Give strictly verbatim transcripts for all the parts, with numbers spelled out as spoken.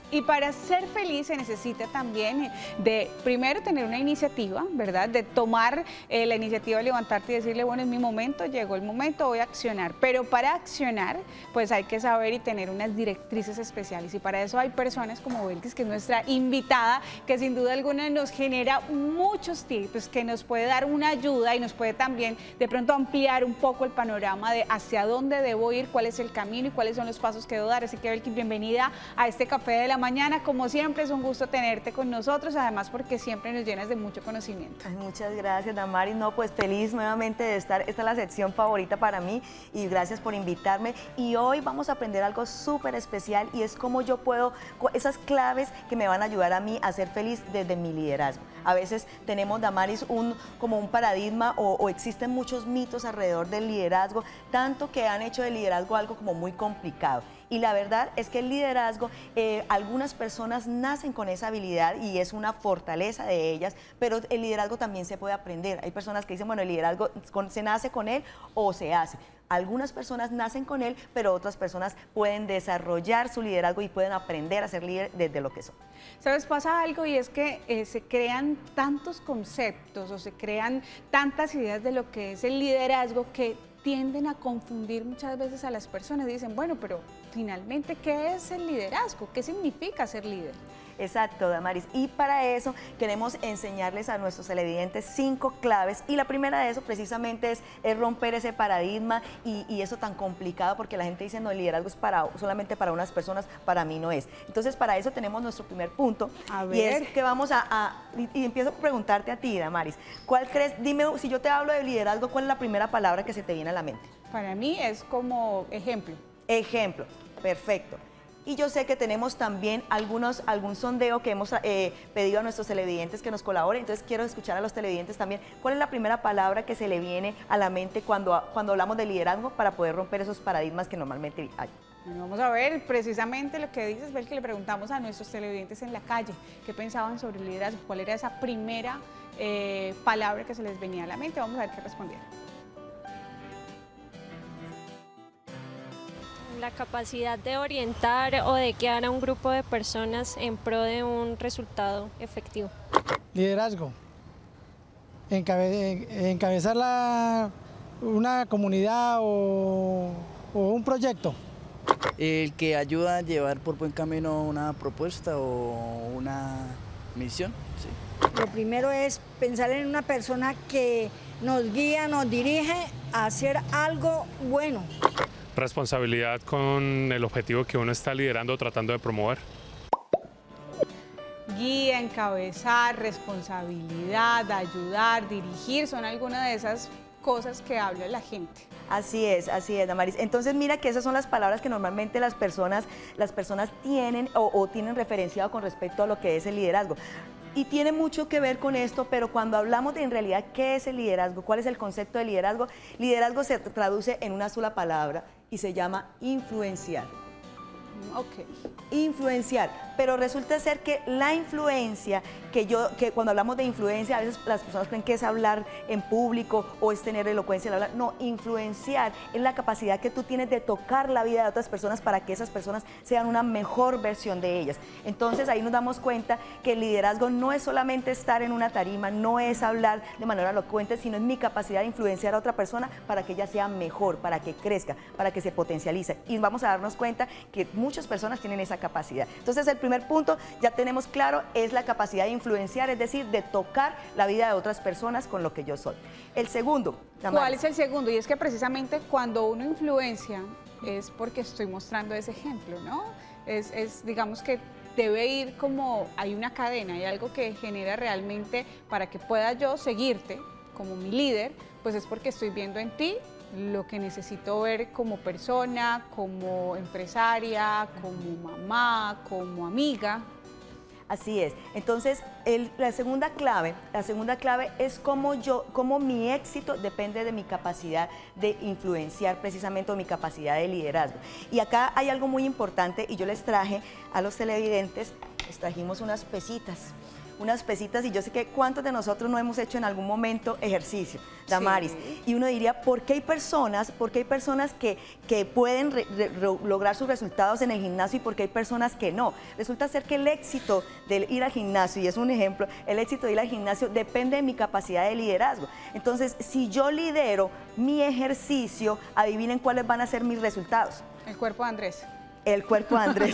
Y para ser feliz se necesita también de, primero, tener una iniciativa, ¿verdad? De tomar eh, la iniciativa de levantarte y decirle, bueno, es mi momento, llegó el momento, voy a accionar. Pero para accionar, pues hay que saber y tener unas directrices especiales. Y para eso hay personas como Belkis, que es nuestra invitada, que sin duda alguna nos genera muchos tips, que nos puede dar una ayuda y nos puede también de pronto ampliar un poco el panorama de hacia dónde debo ir, cuál es el camino y cuáles son los pasos que debo dar. Así que, Belkis, bienvenida a este Café de la Mañana. Como siempre, es un gusto tenerte con nosotros, además porque siempre nos llenas de mucho conocimiento. Ay, muchas gracias, Damaris. No, pues feliz nuevamente de estar. Esta es la sección favorita para mí y gracias por invitarme. Y hoy vamos a aprender algo súper especial y es cómo yo puedo, esas claves que me van a ayudar a mí a ser feliz desde mi liderazgo. A veces tenemos, Damaris, un, como un paradigma o, o existen muchos mitos alrededor del liderazgo, tanto que han hecho del liderazgo algo como muy complicado. Y la verdad es que el liderazgo, eh, algunas personas nacen con esa habilidad y es una fortaleza de ellas, pero el liderazgo también se puede aprender. Hay personas que dicen, bueno, el liderazgo se nace con él o se hace. Algunas personas nacen con él, pero otras personas pueden desarrollar su liderazgo y pueden aprender a ser líder desde lo que son. ¿Sabes? Pasa algo y es que eh, se crean tantos conceptos o se crean tantas ideas de lo que es el liderazgo que tienden a confundir muchas veces a las personas. Dicen, bueno, pero finalmente, ¿qué es el liderazgo? ¿Qué significa ser líder? Exacto, Damaris. Y para eso queremos enseñarles a nuestros televidentes cinco claves. Y la primera de eso precisamente es, es romper ese paradigma y, y eso tan complicado porque la gente dice, no, el liderazgo es para, solamente para unas personas, para mí no es. Entonces, para eso tenemos nuestro primer punto. A ver. Y es que vamos a, a y, y empiezo por preguntarte a ti, Damaris. ¿Cuál crees? Dime, si yo te hablo de liderazgo, ¿cuál es la primera palabra que se te viene a la mente? Para mí es como ejemplo. Ejemplo, perfecto. Y yo sé que tenemos también algunos, algún sondeo que hemos eh, pedido a nuestros televidentes que nos colaboren, entonces quiero escuchar a los televidentes también. ¿Cuál es la primera palabra que se le viene a la mente cuando, cuando hablamos de liderazgo para poder romper esos paradigmas que normalmente hay? Bueno, vamos a ver precisamente lo que dices, Bel, que le preguntamos a nuestros televidentes en la calle, qué pensaban sobre el liderazgo, cuál era esa primera eh, palabra que se les venía a la mente. Vamos a ver qué respondieron. La capacidad de orientar o de guiar a un grupo de personas en pro de un resultado efectivo. Liderazgo. Encabe- encabezar la, una comunidad o, o un proyecto. El que ayuda a llevar por buen camino una propuesta o una misión. Sí. Lo primero es pensar en una persona que nos guía, nos dirige a hacer algo bueno. Responsabilidad con el objetivo que uno está liderando o tratando de promover. Guía, encabezar, responsabilidad, ayudar, dirigir, son algunas de esas cosas que habla la gente. Así es, así es, Damaris. Entonces mira que esas son las palabras que normalmente las personas, las personas tienen o, o tienen referenciado con respecto a lo que es el liderazgo. Y tiene mucho que ver con esto, pero cuando hablamos de en realidad qué es el liderazgo, cuál es el concepto de liderazgo, liderazgo se traduce en una sola palabra y se llama influenciar. Ok. Influenciar, pero resulta ser que la influencia, que yo, que cuando hablamos de influencia, a veces las personas creen que es hablar en público o es tener elocuencia al hablar. No, influenciar es la capacidad que tú tienes de tocar la vida de otras personas para que esas personas sean una mejor versión de ellas. Entonces ahí nos damos cuenta que el liderazgo no es solamente estar en una tarima, no es hablar de manera elocuente, sino es mi capacidad de influenciar a otra persona para que ella sea mejor, para que crezca, para que se potencialice. Y vamos a darnos cuenta que muchas personas tienen esa capacidad. Entonces el primer punto, ya tenemos claro, es la capacidad de influenciar, es decir, de tocar la vida de otras personas con lo que yo soy. El segundo, Damaris. ¿Cuál es el segundo? Y es que precisamente cuando uno influencia es porque estoy mostrando ese ejemplo, ¿no? Es, es digamos que debe ir como, hay una cadena, hay algo que genera realmente para que pueda yo seguirte como mi líder, pues es porque estoy viendo en ti lo que necesito ver como persona, como empresaria, como mamá, como amiga. Así es. Entonces, el, la segunda clave, la segunda clave es cómo yo, cómo mi éxito depende de mi capacidad de influenciar precisamente o mi capacidad de liderazgo. Y acá hay algo muy importante y yo les traje a los televidentes, les trajimos unas pesitas. unas pesitas, y yo sé que cuántos de nosotros no hemos hecho en algún momento ejercicio, Damaris. Sí. Y uno diría, ¿por qué hay personas, por qué hay personas que, que pueden re, re, lograr sus resultados en el gimnasio y por qué hay personas que no? Resulta ser que el éxito de ir al gimnasio, y es un ejemplo, el éxito de ir al gimnasio depende de mi capacidad de liderazgo. Entonces, si yo lidero mi ejercicio, adivinen cuáles van a ser mis resultados. El cuerpo de Andrés. El cuerpo de Andrés.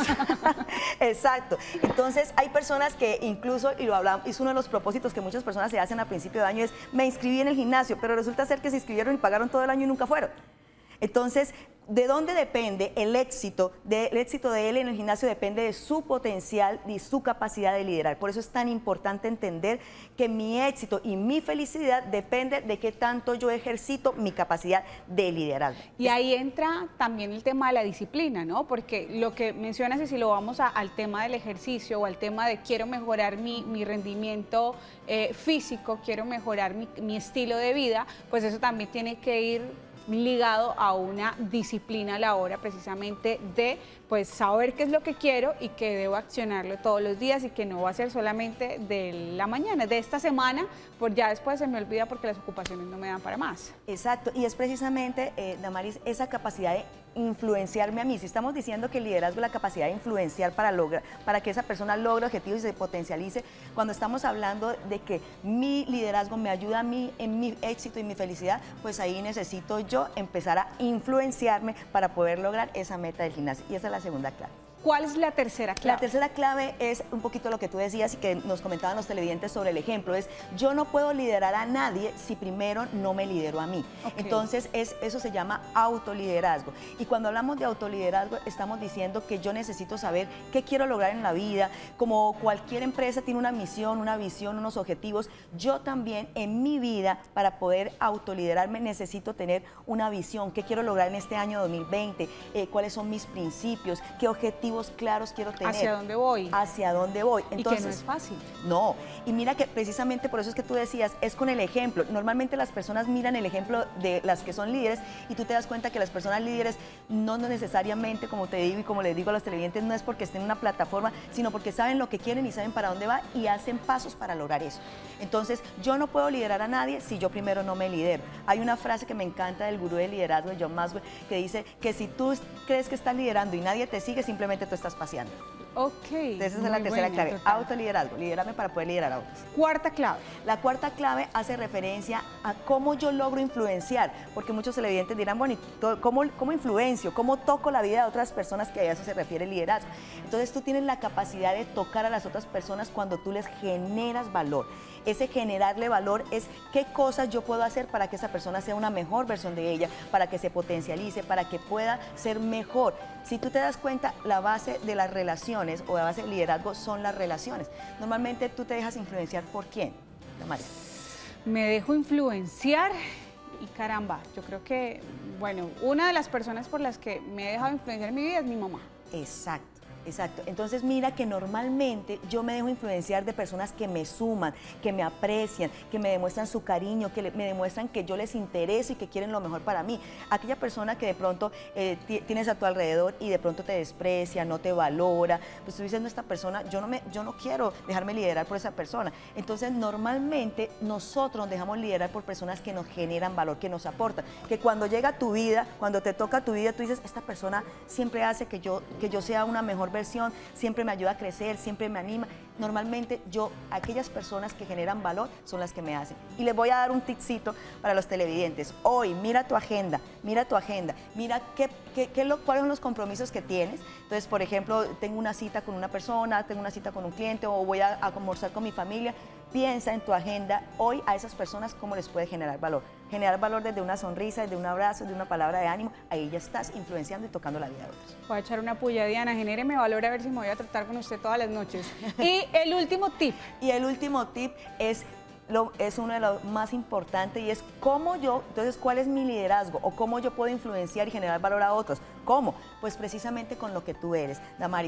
Exacto. Entonces, hay personas que incluso, y lo hablamos, es uno de los propósitos que muchas personas se hacen a principio de año, es me inscribí en el gimnasio, pero resulta ser que se inscribieron y pagaron todo el año y nunca fueron. Entonces, ¿de dónde depende el éxito? De, el éxito de él en el gimnasio depende de su potencial y su capacidad de liderar. Por eso es tan importante entender que mi éxito y mi felicidad depende de qué tanto yo ejercito mi capacidad de liderazgo. Y ahí entra también el tema de la disciplina, ¿no? Porque lo que mencionas, y si lo vamos a, al tema del ejercicio o al tema de quiero mejorar mi, mi rendimiento eh, físico, quiero mejorar mi, mi estilo de vida, pues eso también tiene que ir ligado a una disciplina a la hora precisamente de pues saber qué es lo que quiero y que debo accionarlo todos los días y que no va a ser solamente de la mañana, de esta semana, pues ya después se me olvida porque las ocupaciones no me dan para más. Exacto, y es precisamente, eh, Damaris, esa capacidad de influenciarme a mí. Si estamos diciendo que el liderazgo es la capacidad de influenciar para, lograr, para que esa persona logre objetivos y se potencialice, cuando estamos hablando de que mi liderazgo me ayuda a mí en mi éxito y mi felicidad, pues ahí necesito yo empezar a influenciarme para poder lograr esa meta del gimnasio. Y esa es la segunda clave. ¿Cuál es la tercera clave? La tercera clave es un poquito lo que tú decías y que nos comentaban los televidentes sobre el ejemplo, es yo no puedo liderar a nadie si primero no me lidero a mí. Okay. Entonces es, eso se llama autoliderazgo. Y cuando hablamos de autoliderazgo estamos diciendo que yo necesito saber qué quiero lograr en la vida. Como cualquier empresa tiene una misión, una visión, unos objetivos, yo también en mi vida para poder autoliderarme necesito tener una visión, qué quiero lograr en este año dos mil veinte, eh, cuáles son mis principios, qué objetivos claros quiero tener. ¿Hacia dónde voy? Hacia dónde voy. Entonces, y que no es fácil. No, y mira que precisamente por eso es que tú decías, es con el ejemplo. Normalmente las personas miran el ejemplo de las que son líderes y tú te das cuenta que las personas líderes no necesariamente, como te digo y como les digo a los televidentes, no es porque estén en una plataforma, sino porque saben lo que quieren y saben para dónde va y hacen pasos para lograr eso. Entonces, yo no puedo liderar a nadie si yo primero no me lidero. Hay una frase que me encanta del gurú del liderazgo, John Maxwell, que dice que si tú crees que estás liderando y nadie te sigue, simplemente tú estás paseando. Ok. Entonces esa es la tercera buena, clave, total. Autoliderazgo, liderarme para poder liderar a otros. Cuarta clave. La cuarta clave hace referencia a cómo yo logro influenciar, porque muchos televidentes dirán, bueno, ¿cómo, cómo influencio? ¿Cómo toco la vida de otras personas? Que a eso se refiere el liderazgo. Entonces tú tienes la capacidad de tocar a las otras personas cuando tú les generas valor. Ese generarle valor es qué cosas yo puedo hacer para que esa persona sea una mejor versión de ella, para que se potencialice, para que pueda ser mejor. Si tú te das cuenta, la base de las relaciones o la base del liderazgo son las relaciones. Normalmente tú te dejas influenciar ¿por quién, María? Me dejo influenciar y caramba, yo creo que, bueno, una de las personas por las que me he dejado influenciar en mi vida es mi mamá. Exacto. Exacto, entonces mira que normalmente yo me dejo influenciar de personas que me suman, que me aprecian, que me demuestran su cariño, que me demuestran que yo les intereso y que quieren lo mejor para mí. Aquella persona que de pronto eh, tienes a tu alrededor y de pronto te desprecia, no te valora, pues tú dices, no, esta persona, yo no, me, yo no quiero dejarme liderar por esa persona. Entonces normalmente nosotros nos dejamos liderar por personas que nos generan valor, que nos aportan, que cuando llega tu vida, cuando te toca tu vida, tú dices, esta persona siempre hace que yo, que yo sea una mejor versión, siempre me ayuda a crecer, siempre me anima. Normalmente yo, aquellas personas que generan valor son las que me hacen. Y les voy a dar un tipcito para los televidentes. Hoy, mira tu agenda, mira tu agenda, mira qué, qué, qué lo, cuáles son los compromisos que tienes. Entonces, por ejemplo, tengo una cita con una persona, tengo una cita con un cliente o voy a, a almorzar con mi familia. Piensa en tu agenda hoy a esas personas cómo les puede generar valor. Generar valor desde una sonrisa, desde un abrazo, desde una palabra de ánimo. Ahí ya estás influenciando y tocando la vida de otros. Voy a echar una puya, Diana, genéreme valor a ver si me voy a tratar con usted todas las noches. Y el último tip. Y el último tip es, lo, es uno de los más importantes y es cómo yo, entonces, ¿cuál es mi liderazgo? O cómo yo puedo influenciar y generar valor a otros. ¿Cómo? Pues precisamente con lo que tú eres, Damaris.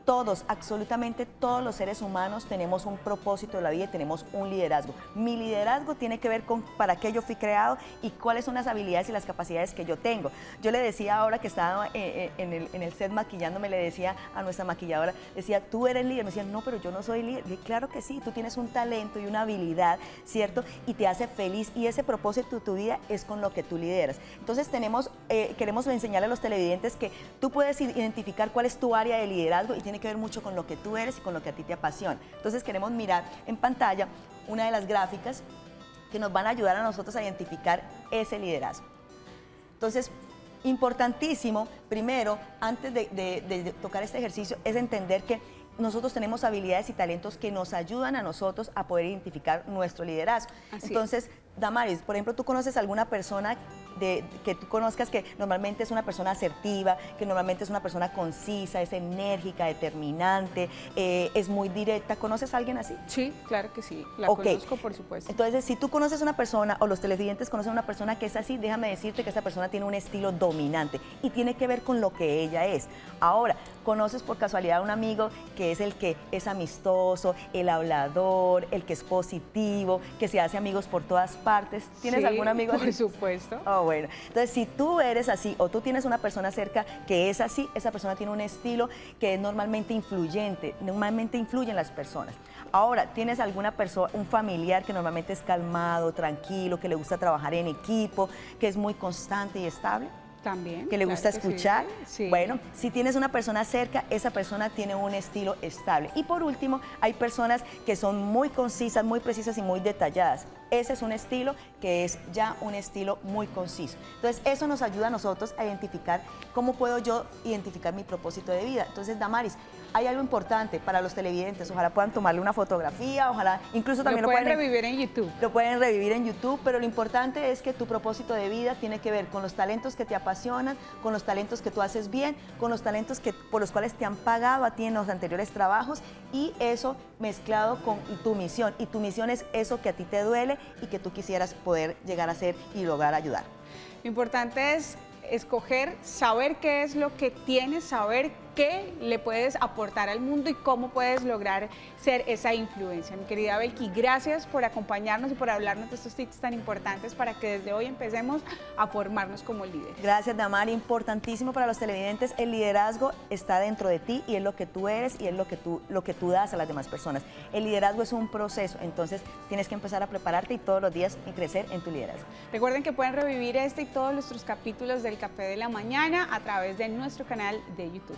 todos, absolutamente todos los seres humanos tenemos un propósito de la vida y tenemos un liderazgo. Mi liderazgo tiene que ver con para qué yo fui creado y cuáles son las habilidades y las capacidades que yo tengo. Yo le decía ahora que estaba en el, en el set maquillándome, le decía a nuestra maquilladora, decía, tú eres líder. Me decía, no, pero yo no soy líder. Y claro que sí, tú tienes un talento y una habilidad, ¿cierto? Y te hace feliz y ese propósito de tu vida es con lo que tú lideras. Entonces tenemos, eh, queremos enseñarle a los televidentes que tú puedes identificar cuál es tu área de liderazgo y tiene que ver mucho con lo que tú eres y con lo que a ti te apasiona. Entonces queremos mirar en pantalla una de las gráficas que nos van a ayudar a nosotros a identificar ese liderazgo. Entonces, importantísimo, primero, antes de, de, de tocar este ejercicio, es entender que nosotros tenemos habilidades y talentos que nos ayudan a nosotros a poder identificar nuestro liderazgo. Así Entonces, es. Damaris, por ejemplo, ¿tú conoces alguna persona de, que tú conozcas que normalmente es una persona asertiva, que normalmente es una persona concisa, es enérgica, determinante, eh, es muy directa? ¿Conoces a alguien así? Sí, claro que sí, la Okay. conozco, por supuesto. Entonces, si tú conoces a una persona o los televidentes conocen a una persona que es así, déjame decirte que esa persona tiene un estilo dominante y tiene que ver con lo que ella es. Ahora, ¿conoces por casualidad a un amigo que es el que es amistoso, el hablador, el que es positivo, que se hace amigos por todas partes? ¿Tienes Sí, algún amigo así? por supuesto. Oh, bueno. Entonces, si tú eres así o tú tienes una persona cerca que es así, esa persona tiene un estilo que es normalmente influyente, normalmente influye en las personas. Ahora, ¿tienes alguna persona, un familiar que normalmente es calmado, tranquilo, que le gusta trabajar en equipo, que es muy constante y estable? También. Que le claro gusta que escuchar. sí. Sí. Bueno, si tienes una persona cerca, esa persona tiene un estilo estable. Y por último, hay personas que son muy concisas, muy precisas y muy detalladas. Ese es un estilo que es ya un estilo muy conciso. Entonces, eso nos ayuda a nosotros a identificar cómo puedo yo identificar mi propósito de vida. Entonces, Damaris, hay algo importante para los televidentes. Ojalá puedan tomarle una fotografía, ojalá incluso también lo lo, pueden pueden revivir en YouTube. Lo pueden revivir en YouTube, pero lo importante es que tu propósito de vida tiene que ver con los talentos que te apasionan, con los talentos que tú haces bien, con los talentos que, por los cuales te han pagado a ti en los anteriores trabajos y eso mezclado con tu misión. Y tu misión es eso que a ti te duele y que tú quisieras poder llegar a ser y lograr ayudar. Lo importante es escoger, saber qué es lo que tienes, saber qué le puedes aportar al mundo y cómo puedes lograr ser esa influencia. Mi querida Belki, gracias por acompañarnos y por hablarnos de estos tips tan importantes para que desde hoy empecemos a formarnos como líderes. Gracias, Damari. Importantísimo para los televidentes, el liderazgo está dentro de ti y es lo que tú eres y es lo que tú, lo que tú das a las demás personas. El liderazgo es un proceso, entonces tienes que empezar a prepararte y todos los días y crecer en tu liderazgo. Recuerden que pueden revivir este y todos nuestros capítulos del Café de la Mañana a través de nuestro canal de YouTube.